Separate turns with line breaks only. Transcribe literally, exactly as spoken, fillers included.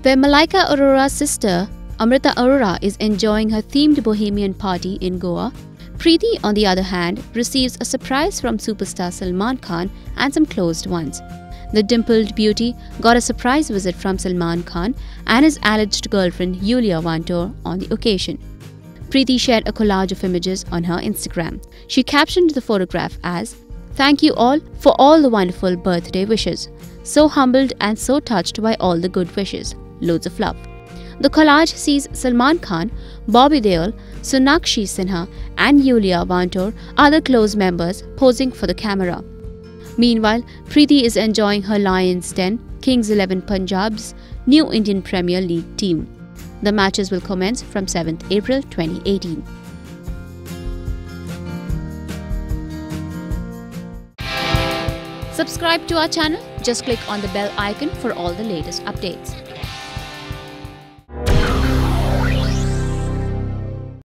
where Malaika Arora's sister, Amrita Arora, is enjoying her themed Bohemian party in Goa, Preity, on the other hand, receives a surprise from superstar Salman Khan and some closed ones. The dimpled beauty got a surprise visit from Salman Khan and his alleged girlfriend Iulia Vantur on the occasion. Preity shared a collage of images on her Instagram. She captioned the photograph as, "Thank you all for all the wonderful birthday wishes. So humbled and so touched by all the good wishes. Loads of love." The collage sees Salman Khan, Bobby Deol, Sonakshi Sinha and Iulia Vantur, other close members, posing for the camera. Meanwhile, Preity is enjoying her Lions Den, Kings eleven Punjab's new Indian Premier League team. The matches will commence from seventh April twenty eighteen. Subscribe to our channel. Just click on the bell icon for all the latest updates.